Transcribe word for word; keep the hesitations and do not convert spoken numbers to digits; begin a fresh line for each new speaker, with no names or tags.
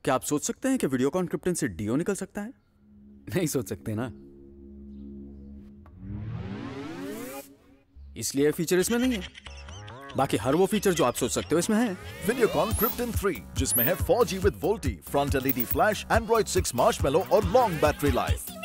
क्या आप सोच सकते हैं कि वीडियोकॉन क्रिप्टन से डीओ निकल सकता है? नहीं सोच सकते ना, इसलिए ये फीचर इसमें नहीं है। बाकी हर वो फीचर जो आप सोच सकते हो इसमें है।
Videocon Krypton थ्री, जिसमें है four G with VoLTE, front LED flash, Android six Marshmallow और लॉन्ग बैटरी लाइफ।